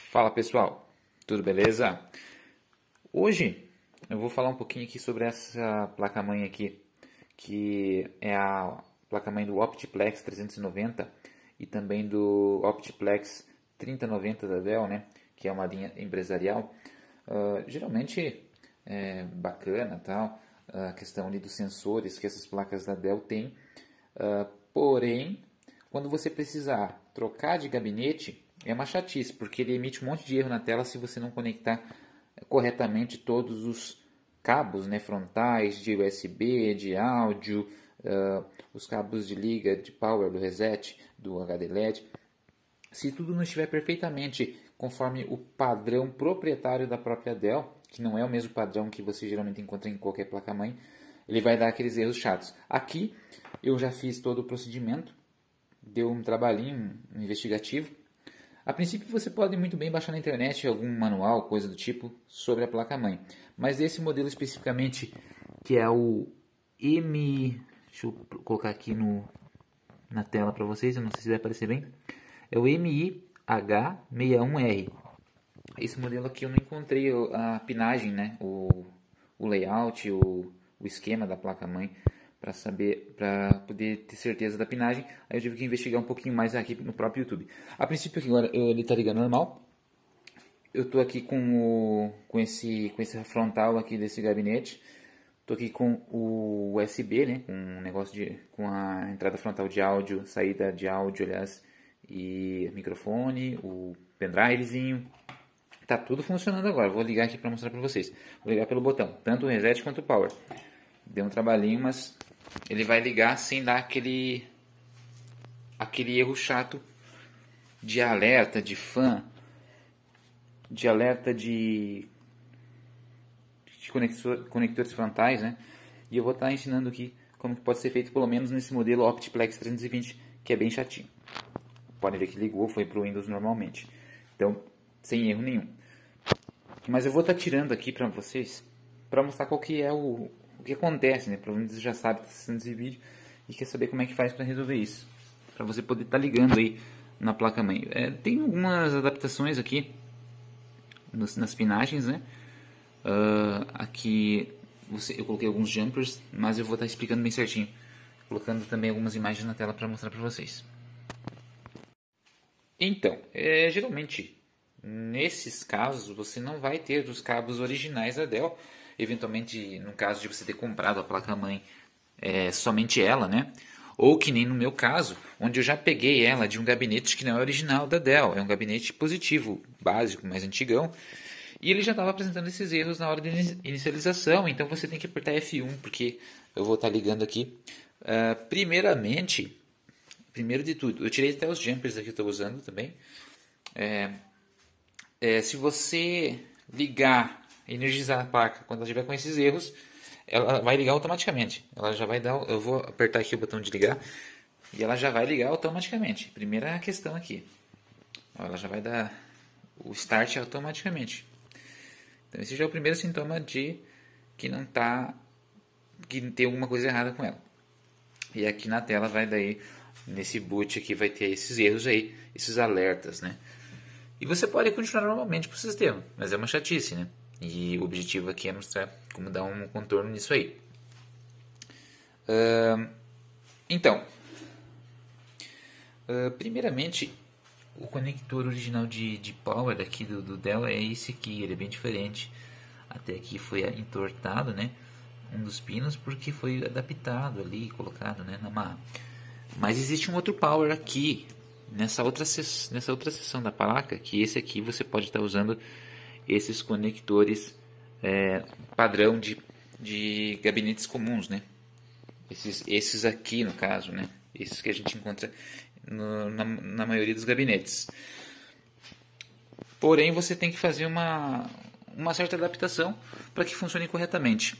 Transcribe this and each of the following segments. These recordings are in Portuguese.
Fala pessoal, tudo beleza? Hoje eu vou falar um pouquinho aqui sobre essa placa-mãe aqui, que é a placa-mãe do Optiplex 390 e também do Optiplex 3090 da Dell, né? Que é uma linha empresarial. Geralmente é bacana, tal, a questão ali dos sensores que essas placas da Dell têm. Porém, quando você precisar trocar de gabinete, é uma chatice, porque ele emite um monte de erro na tela se você não conectar corretamente todos os cabos, né, frontais de USB, de áudio, os cabos de liga, de power, do reset, do HD LED. Se tudo não estiver perfeitamente conforme o padrão proprietário da própria Dell, que não é o mesmo padrão que você geralmente encontra em qualquer placa-mãe, ele vai dar aqueles erros chatos. Aqui eu já fiz todo o procedimento, deu um trabalhinho investigativo. A princípio você pode muito bem baixar na internet algum manual, coisa do tipo, sobre a placa-mãe. Mas esse modelo especificamente, que é o Deixa eu colocar aqui na tela para vocês, eu não sei se vai aparecer bem. É o MIH61R. Esse modelo aqui eu não encontrei a pinagem, né? O layout, o esquema da placa-mãe para saber, para poder ter certeza da pinagem. Aí eu tive que investigar um pouquinho mais aqui no próprio YouTube. A princípio aqui agora ele está ligando normal. Eu estou aqui com esse frontal aqui desse gabinete. Estou aqui com o USB, né? Com a entrada frontal de áudio, saída de áudio, aliás, e microfone, o pendrivezinho. Tá tudo funcionando agora. Vou ligar aqui para mostrar para vocês. Vou ligar pelo botão, tanto o reset quanto o power. Deu um trabalhinho, mas ele vai ligar sem dar aquele erro chato de alerta de fan, de alerta de conectores frontais, né? E eu vou estar ensinando aqui como que pode ser feito, pelo menos nesse modelo Optiplex 320, que é bem chatinho. Podem ver que ligou, foi para o Windows normalmente. Então, sem erro nenhum. Mas eu vou estar tirando aqui para vocês, para mostrar qual que é o que acontece, né? Provavelmente você já sabe que está assistindo esse vídeo e quer saber como é que faz para resolver isso. Para você poder estar ligando aí na placa-mãe. Tem algumas adaptações aqui nas pinagens, né? Aqui eu coloquei alguns jumpers, mas eu vou estar explicando bem certinho. Colocando também algumas imagens na tela para mostrar para vocês. Então, geralmente, nesses casos, você não vai ter os cabos originais da Dell. Eventualmente, no caso de você ter comprado a placa-mãe, somente ela, né? Ou que nem no meu caso, onde eu já peguei ela de um gabinete que não é original da Dell. É um gabinete positivo, básico, mais antigão. E ele já estava apresentando esses erros na hora de inicialização. Então você tem que apertar F1, porque eu vou estar ligando aqui. Primeiro de tudo, eu tirei até os jumpers aqui que eu estou usando também. Se você ligar, energizar a placa quando ela estiver com esses erros, ela vai ligar automaticamente. Ela já vai dar. Eu vou apertar aqui o botão de ligar e ela já vai ligar automaticamente. Primeira questão aqui. Ela já vai dar o start automaticamente. Então esse já é o primeiro sintoma de que tem alguma coisa errada com ela. E aqui na tela vai daí, nesse boot aqui vai ter esses erros aí, esses alertas, né? E você pode continuar normalmente com o sistema, mas é uma chatice, né? E o objetivo aqui é mostrar como dar um contorno nisso aí. Primeiramente, o conector original de power aqui do Dell é esse aqui, ele é bem diferente. Até aqui foi entortado, né? Um dos pinos, porque foi adaptado ali, colocado, né, na marra. Mas existe um outro power aqui, nessa outra seção da placa, que esse aqui você pode estar usando esses conectores padrão de gabinetes comuns, né? Esses aqui, no caso, né? Esses que a gente encontra na maioria dos gabinetes. Porém, você tem que fazer uma certa adaptação para que funcione corretamente.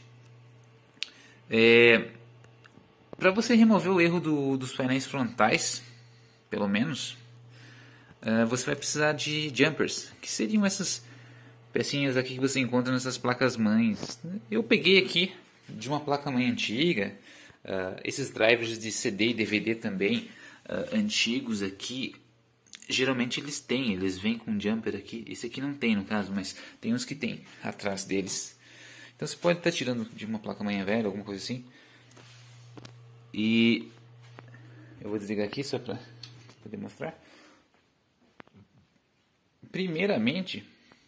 Para você remover o erro dos painéis frontais, pelo menos, você vai precisar de jumpers, que seriam essas pecinhas aqui que você encontra nessas placas-mães. Eu peguei aqui de uma placa-mãe antiga, esses drivers de CD e DVD também, antigos aqui. geralmente eles vêm com um jumper aqui. Esse aqui não tem no caso, mas tem uns que tem atrás deles. Então você pode estar tirando de uma placa-mãe velha, alguma coisa assim. E eu vou desligar aqui só para poder mostrar. Primeiramente,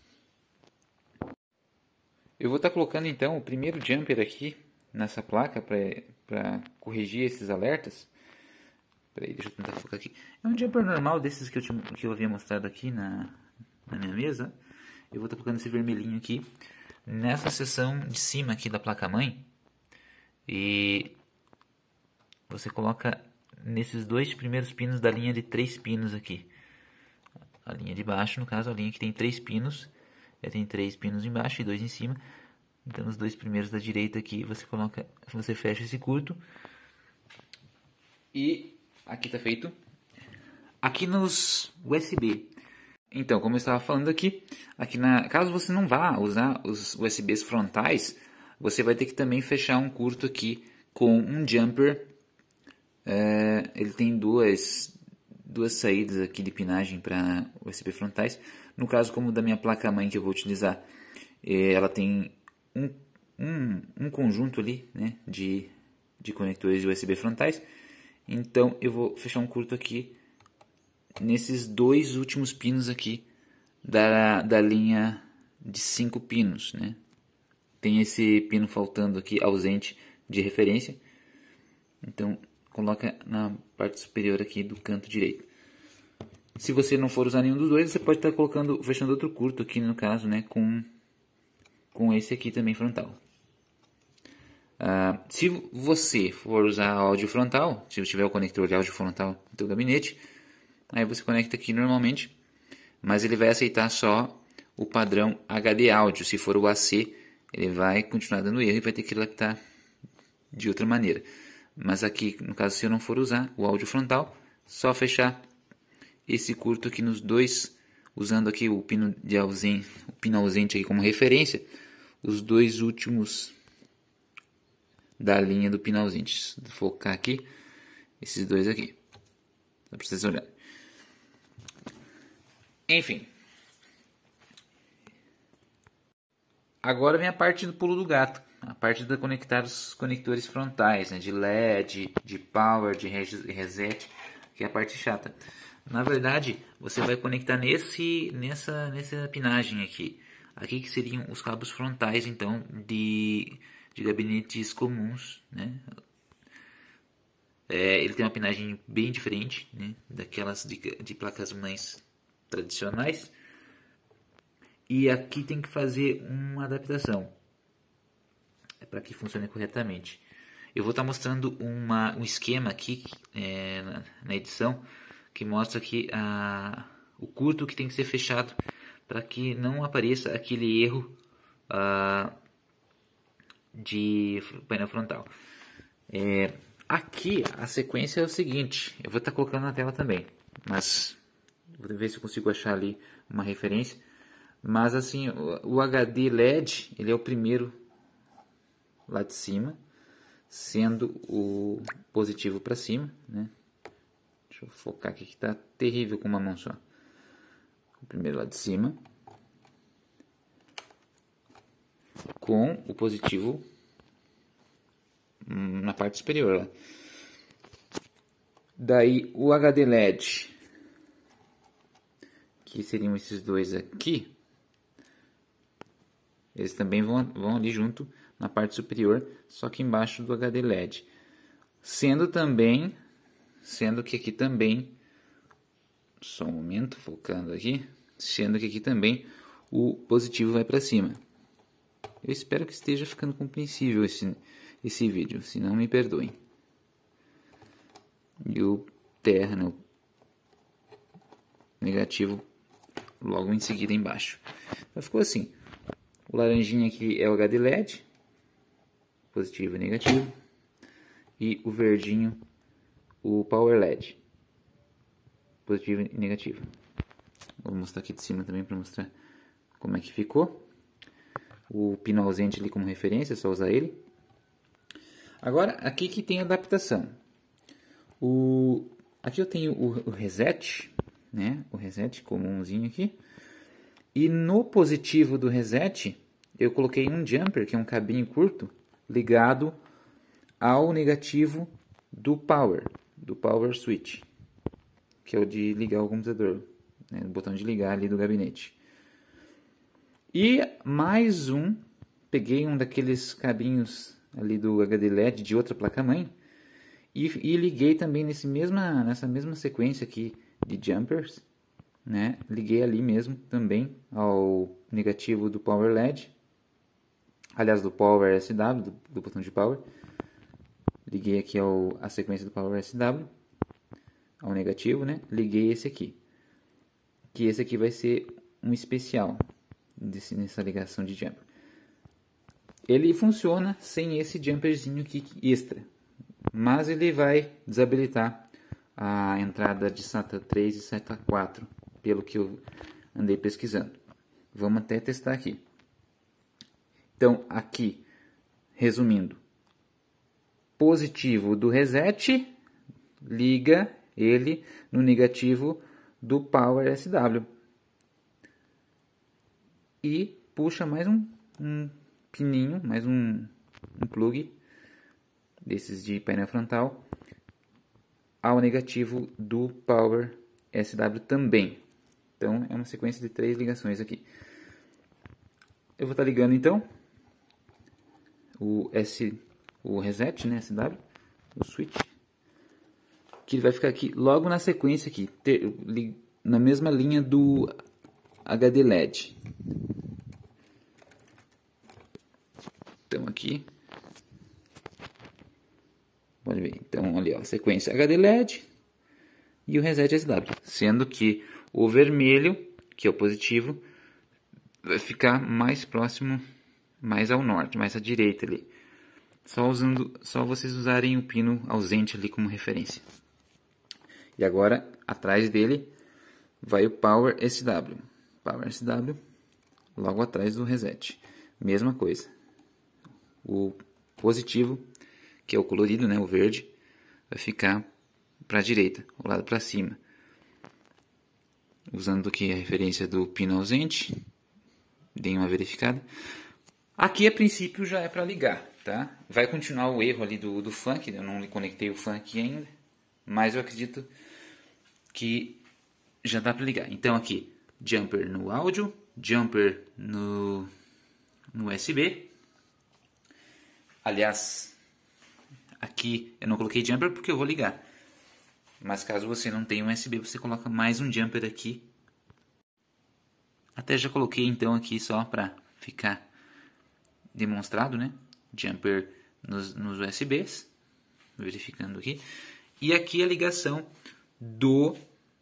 eu vou estar colocando então o primeiro jumper aqui nessa placa para corrigir esses alertas. Peraí, deixa eu tentar focar aqui. É um jumper normal desses que eu havia mostrado aqui na minha mesa. Eu vou estar colocando esse vermelhinho aqui nessa seção de cima aqui da placa-mãe. E você coloca nesses dois primeiros pinos da linha de 3 pinos aqui. A linha de baixo, no caso, a linha que tem 3 pinos. Tem 3 pinos embaixo e 2 em cima. Então, nos dois primeiros da direita aqui, você fecha esse curto. E aqui está feito. Aqui nos USB. Então, como eu estava falando aqui caso você não vá usar os USBs frontais, você vai ter que também fechar um curto aqui com um jumper. Ele tem duas saídas aqui de pinagem para USB frontais. No caso, como da minha placa-mãe que eu vou utilizar, ela tem um conjunto ali, né, de conectores de USB frontais. Então eu vou fechar um curto aqui nesses dois últimos pinos aqui da linha de 5 pinos, né? Tem esse pino faltando aqui, ausente de referência. Então coloca na parte superior aqui do canto direito. Se você não for usar nenhum dos dois, você pode estar fechando outro curto aqui no caso, né, com esse aqui também frontal. Se você for usar áudio frontal, se tiver o conector de áudio frontal no seu gabinete, aí você conecta aqui normalmente, mas ele vai aceitar só o padrão HD áudio. Se for o AC, ele vai continuar dando erro e vai ter que adaptar de outra maneira. Mas aqui, no caso, se eu não for usar o áudio frontal, só fechar esse curto aqui nos dois, usando aqui o pino ausente aqui como referência, os dois últimos da linha do pino ausente. Vou focar aqui, esses dois aqui, só para vocês olharem. Enfim, agora vem a parte do pulo do gato, a parte de conectar os conectores frontais, né, de LED, de power, de reset, que é a parte chata. Na verdade, você vai conectar nessa pinagem aqui. Aqui que seriam os cabos frontais, então, de gabinetes comuns, né? Ele tem uma pinagem bem diferente, né, daquelas de placas-mães tradicionais. E aqui tem que fazer uma adaptação para que funcione corretamente. Eu vou estar mostrando um esquema aqui na edição, que mostra aqui o curto que tem que ser fechado para que não apareça aquele erro de painel frontal. Aqui a sequência é o seguinte, eu vou estar colocando na tela também, mas vou ver se eu consigo achar ali uma referência. Mas assim, o HD LED, ele é o primeiro lá de cima, sendo o positivo para cima, né? Deixa eu focar aqui que está terrível com uma mão só. O primeiro lá de cima, com o positivo na parte superior. Lá. Daí o HD LED, que seriam esses dois aqui, eles também vão ali junto na parte superior, só que embaixo do HD LED. Sendo que aqui também, só um momento, focando aqui, sendo que aqui também o positivo vai para cima. Eu espero que esteja ficando compreensível esse vídeo, se não me perdoem. E o terno negativo logo em seguida embaixo. Então ficou assim. O laranjinha aqui é o HD LED, positivo e negativo. E o verdinho, o Power LED, positivo e negativo. Vou mostrar aqui de cima também para mostrar como é que ficou. O pino ausente ali como referência, é só usar ele. Agora, aqui que tem a adaptação. Aqui eu tenho o reset, né? O reset comumzinho aqui. E no positivo do reset, eu coloquei um jumper, que é um cabinho curto, ligado ao negativo do power switch, que é o de ligar o computador, né? O botão de ligar ali do gabinete. E mais um, peguei um daqueles cabinhos ali do HD LED de outra placa-mãe e liguei também nessa mesma sequência aqui de jumpers, né? Liguei ali mesmo também ao negativo do Power LED, aliás, do Power SW, do botão de Power. Liguei aqui a sequência do Power SW, ao negativo, né? Liguei esse aqui, que esse aqui vai ser um especial nessa ligação de jumper. Ele funciona sem esse jumperzinho aqui extra, mas ele vai desabilitar a entrada de SATA 3 e SATA 4, pelo que eu andei pesquisando. Vamos até testar aqui. Então, aqui, resumindo, positivo do reset, liga ele no negativo do Power SW. E puxa mais um pininho, mais um plug desses de painel frontal ao negativo do Power SW também. Então é uma sequência de 3 ligações aqui. Eu vou estar ligando então o reset, né, SW, o switch, que ele vai ficar aqui logo na sequência aqui, na mesma linha do HD LED. Então aqui, pode ver, então ali, ó, sequência HD LED e o reset SW, sendo que o vermelho, que é o positivo, vai ficar mais próximo, mais ao norte, mais à direita ali. Só vocês usarem o pino ausente ali como referência. E agora, atrás dele, vai o Power SW. Power SW, logo atrás do reset. Mesma coisa. O positivo, que é o colorido, né, o verde, vai ficar para a direita, o lado para cima. Usando aqui a referência do pino ausente, dei uma verificada. Aqui a princípio já é para ligar, tá? Vai continuar o erro ali do funk, eu não conectei o funk ainda, mas eu acredito que já dá para ligar. Então aqui, jumper no áudio, jumper no USB. Aliás, aqui eu não coloquei jumper porque eu vou ligar. Mas caso você não tenha um USB, você coloca mais um jumper aqui. Até já coloquei então aqui só para ficar demonstrado, né? Jumper nos USBs. Verificando aqui. E aqui a ligação do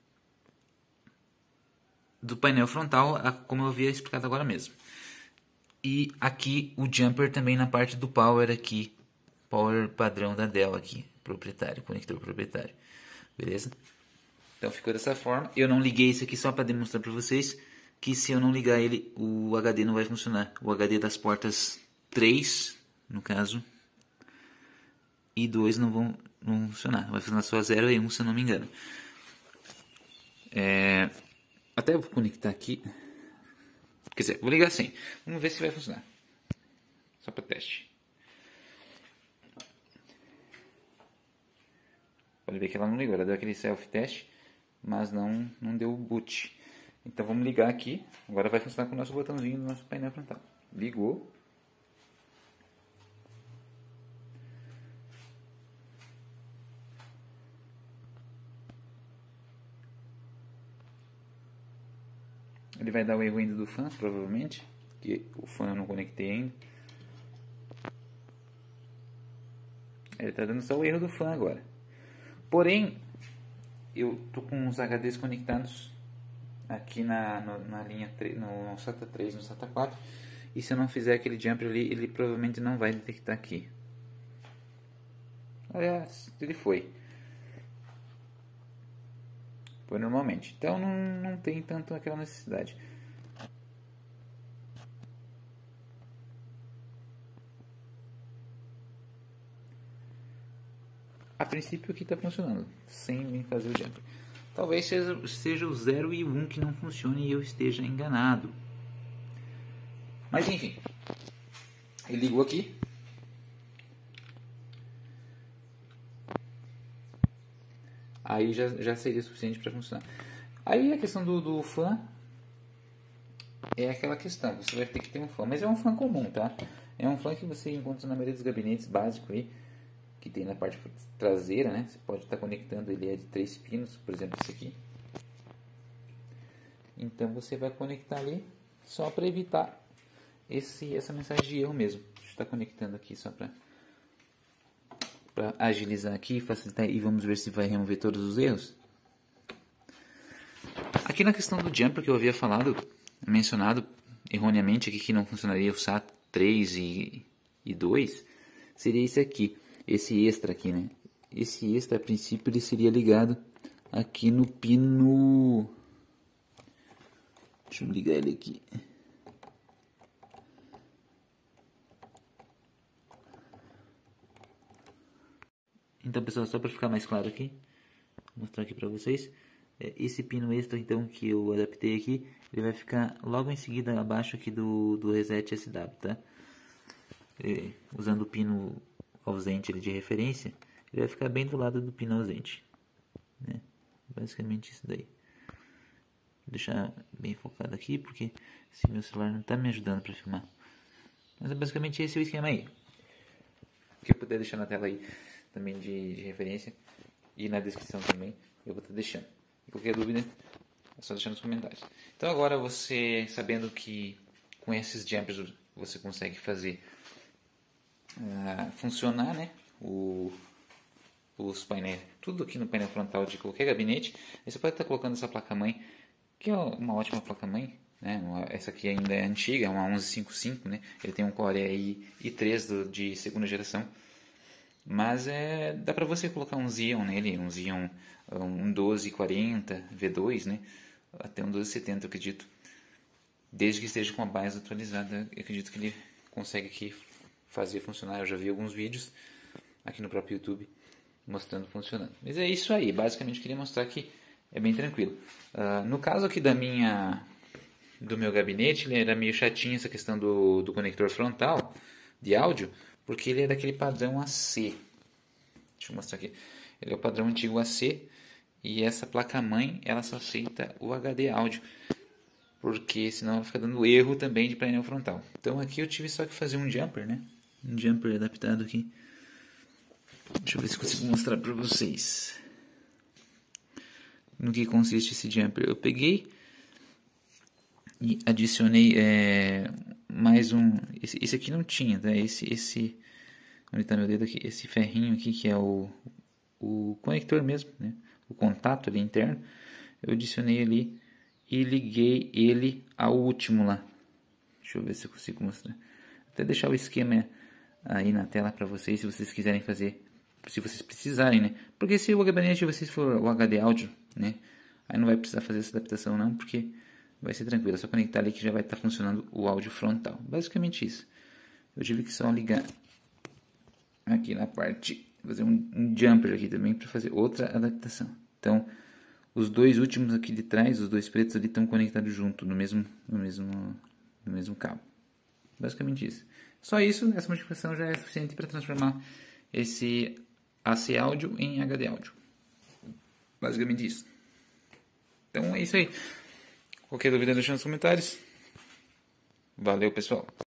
painel frontal, como eu havia explicado agora mesmo. E aqui o jumper também na parte do power aqui. Power padrão da Dell aqui. Proprietário, conector proprietário. Beleza? Então ficou dessa forma. Eu não liguei isso aqui só para demonstrar para vocês que se eu não ligar ele, o HD não vai funcionar. O HD das portas 3, no caso, e 2 não vão funcionar. Vai funcionar só 0 e 1, se eu não me engano. Até eu vou conectar aqui. Quer dizer, vou ligar assim. Vamos ver se vai funcionar. Só para teste. Pode ver que ela não ligou. Ela deu aquele self-test, mas não deu boot. Então vamos ligar aqui. Agora vai funcionar com o nosso botãozinho do nosso painel frontal. Ligou. Ele vai dar o erro ainda do fan, provavelmente. Que o fan eu não conectei ainda. Ele está dando só o erro do fan agora. Porém, eu tô com os HDs conectados aqui na linha no SATA 3, no SATA 4. E se eu não fizer aquele jumper ali, ele provavelmente não vai detectar aqui. Aliás, ele foi. Foi normalmente. Então não tem tanto aquela necessidade. A princípio aqui está funcionando, sem fazer o jumper. Talvez seja o 0 e o 1 que não funcione e eu esteja enganado. Mas enfim, ele ligou aqui. Aí já seria suficiente para funcionar. Aí a questão do fã é aquela questão, você vai ter que ter um fã, mas é um fã comum, tá? É um fã que você encontra na maioria dos gabinetes básicos aí, que tem na parte traseira, né? Você pode estar conectando ele de 3 pinos, por exemplo esse aqui. Então você vai conectar ali só para evitar essa mensagem de erro mesmo. Deixa eu estar conectando aqui só para agilizar aqui, facilitar, e vamos ver se vai remover todos os erros. Aqui na questão do jumper que eu havia mencionado erroneamente aqui que não funcionaria o SAT 3 e 2, seria esse aqui, esse extra aqui, né? Esse extra a princípio ele seria ligado aqui no pino, deixa eu ligar ele aqui. Então pessoal, só para ficar mais claro aqui, vou mostrar aqui para vocês, esse pino extra então que eu adaptei aqui, ele vai ficar logo em seguida abaixo aqui do reset SW, tá? Usando o pino ausente de referência, ele vai ficar bem do lado do pino ausente, né? Basicamente isso daí. Vou deixar bem focado aqui porque esse meu celular não está me ajudando para filmar. Mas é basicamente esse o esquema aí. O que eu puder deixar na tela aí também de referência e na descrição também eu vou estar deixando. E qualquer dúvida é só deixar nos comentários. Então agora você, sabendo que com esses jumpers você consegue fazer funcionar, né, os painéis, tudo aqui no painel frontal de qualquer gabinete, aí você pode estar colocando essa placa-mãe, que é uma ótima placa-mãe, né? Essa aqui ainda é antiga, é uma 1155, né? Ele tem um Core i3 de segunda geração, mas dá para você colocar um Xeon nele, um Xeon, um 1240 V2, né? Até um 1270, eu acredito, desde que esteja com a base atualizada. Eu acredito que ele consegue aqui fazer funcionar. Eu já vi alguns vídeos aqui no próprio YouTube mostrando funcionando. Mas é isso aí, basicamente eu queria mostrar que é bem tranquilo. No caso aqui do meu gabinete, ele era meio chatinho essa questão do conector frontal de áudio, porque ele é daquele padrão AC. Deixa eu mostrar aqui. Ele é o padrão antigo AC, e essa placa-mãe ela só aceita o HD áudio, porque senão ela fica dando erro também de painel frontal. Então aqui eu tive só que fazer um jumper, né? Um jumper adaptado aqui. Deixa eu ver se consigo mostrar para vocês no que consiste esse jumper. Eu peguei e adicionei mais um. Esse aqui não tinha, tá? Esse onde está meu dedo aqui? Esse ferrinho aqui que é o conector mesmo, né? O contato ali interno. Eu adicionei ali e liguei ele ao último lá. Deixa eu ver se eu consigo mostrar. Até deixar o esquema aí na tela para vocês, se vocês quiserem fazer, se vocês precisarem, né? Porque se o gabinete de vocês for o HD áudio, né? Aí não vai precisar fazer essa adaptação não, porque vai ser tranquilo. É só conectar ali que já vai estar funcionando o áudio frontal. Basicamente isso. Eu tive que só ligar aqui na parte, fazer um jumper aqui também para fazer outra adaptação. Então, os dois últimos aqui de trás, os dois pretos ali, estão conectados junto no mesmo cabo. Basicamente isso. Só isso, essa modificação já é suficiente para transformar esse AC áudio em HD áudio. Basicamente isso. Então é isso aí. Qualquer dúvida deixa nos comentários. Valeu, pessoal.